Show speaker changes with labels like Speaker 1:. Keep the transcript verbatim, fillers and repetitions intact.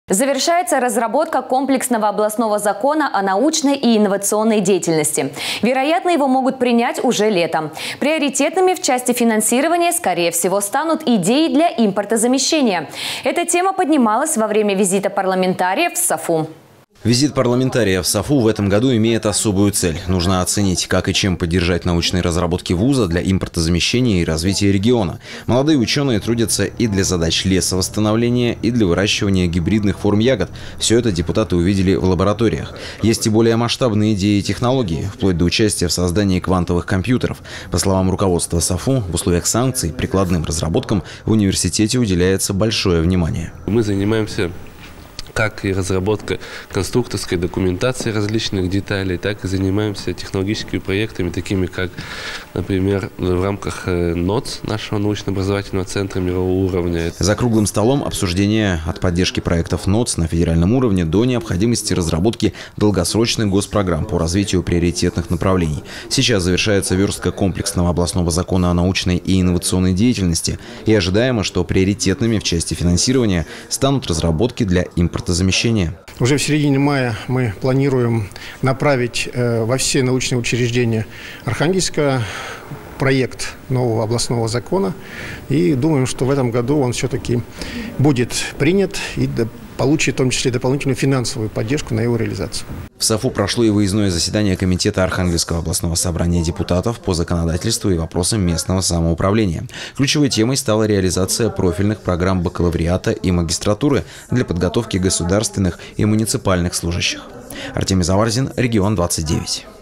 Speaker 1: Завершается разработка комплексного областного закона о научной и инновационной деятельности. Вероятно, его могут принять уже летом. Приоритетными в части финансирования, скорее всего, станут идеи для импортозамещения. Эта тема поднималась во время визита парламентариев в САФУ.
Speaker 2: Визит парламентария в САФУ в этом году имеет особую цель. Нужно оценить, как и чем поддержать научные разработки вуза для импортозамещения и развития региона. Молодые ученые трудятся и для задач лесовосстановления, и для выращивания гибридных форм ягод. Все это депутаты увидели в лабораториях. Есть и более масштабные идеи и технологии, вплоть до участия в создании квантовых компьютеров. По словам руководства САФУ, в условиях санкций прикладным разработкам в университете уделяется большое внимание.
Speaker 3: Мы занимаемся как и разработка конструкторской документации различных деталей, так и занимаемся технологическими проектами, такими как, например, в рамках НОЦ, нашего научно-образовательного центра мирового уровня.
Speaker 2: За круглым столом обсуждение от поддержки проектов НОЦ на федеральном уровне до необходимости разработки долгосрочных госпрограмм по развитию приоритетных направлений. Сейчас завершается верстка комплексного областного закона о научной и инновационной деятельности, и ожидаемо, что приоритетными в части финансирования станут разработки для импорта. Замещения.
Speaker 4: Уже в середине мая мы планируем направить э, во все научные учреждения Архангельска проект нового областного закона. И думаем, что в этом году он все-таки будет принят и получит в том числе дополнительную финансовую поддержку на его реализацию.
Speaker 2: В САФУ прошло и выездное заседание Комитета Архангельского областного собрания депутатов по законодательству и вопросам местного самоуправления. Ключевой темой стала реализация профильных программ бакалавриата и магистратуры для подготовки государственных и муниципальных служащих. Артемий Заварзин, Регион двадцать девять.